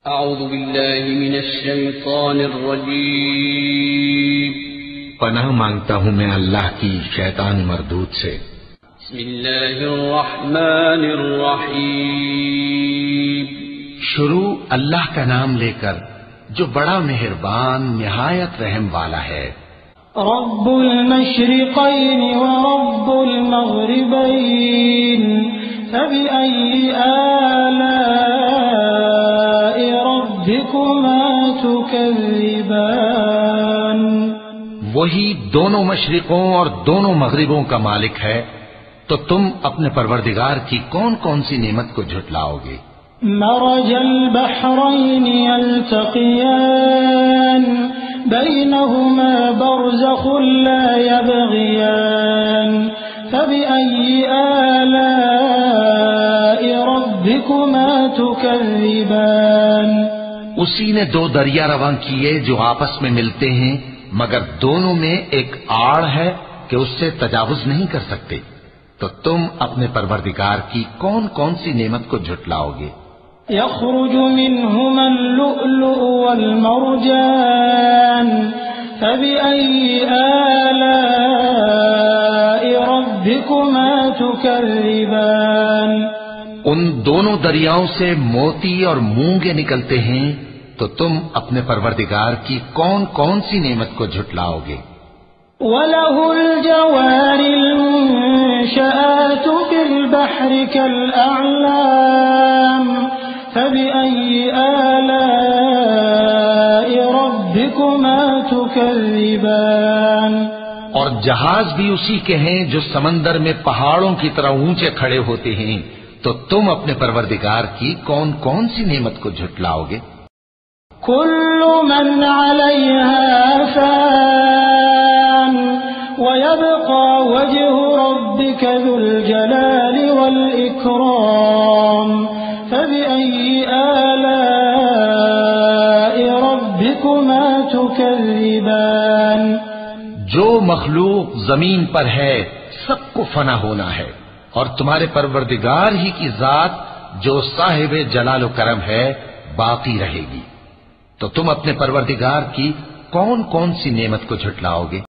اعوذ باللہ من الشیطان الرجیم پناہ مانگتا ہوں میں اللہ کی شیطان مردود سے۔ بسم اللہ الرحمن الرحیم شروع اللہ کا نام لے کر جو بڑا مہربان نہایت رحم والا ہے۔ رب المشرقین ورب المغربین فبأي آلاء ربكما تكذبان۔ وہی دونوں مشرقوں اور دونوں مغربوں کا مالک ہے، تو تم اپنے پروردگار کی کون کون سی نعمت کو جھٹلاؤ گے؟ مرج البحرین یلتقیان بینہما برزخ لا یبغیان فبأي آلاء ربكما تكذبان۔ اسی نے دو دریا رواں کیے جو آپس میں ملتے ہیں، مگر دونوں میں ایک آڑ ہے کہ اس سے تجاوز نہیں کر سکتے، تو تم اپنے پروردگار کی کون کون سی نعمت کو جھٹلاؤ گے؟ یخرج منہما اللؤلؤ والمرجان فبأي آلاء ربكما تكذبان۔ ان دونوں دریاؤں سے موتی اور مونگے نکلتے ہیں، تو تم اپنے پروردگار کی کون کون سی نعمت کو جھٹلاؤ گے؟ وَلَهُ الْجَوَارِ الْمُنشَآتُ فِي الْبَحْرِ كَالْأَعْلَامِ فَبِأَيِّ آلَاءِ رَبِّكُمَا تُكَذِّبَانِ۔ اور جہاز بھی اسی کے ہیں جو سمندر میں پہاڑوں کی طرح اونچے کھڑے ہوتے ہیں، تو تم اپنے پروردگار کی کون کون سی نعمت کو جھٹلاؤ گے؟ كل من عليها فان ويبقى وجه ربك ذو الجلال والإكرام فبأي آلاء ربكما تكذبان۔ جو مخلوق زمین پر ہے سب کو فنا ہونا ہے، اور تمہارے پروردگار ہی کی ذات جو صاحب جلال و کرم ہے باقی رہے گی، تو تم اپنے پروردگار کی کون کون سی نعمت کو جھٹلاؤ گے؟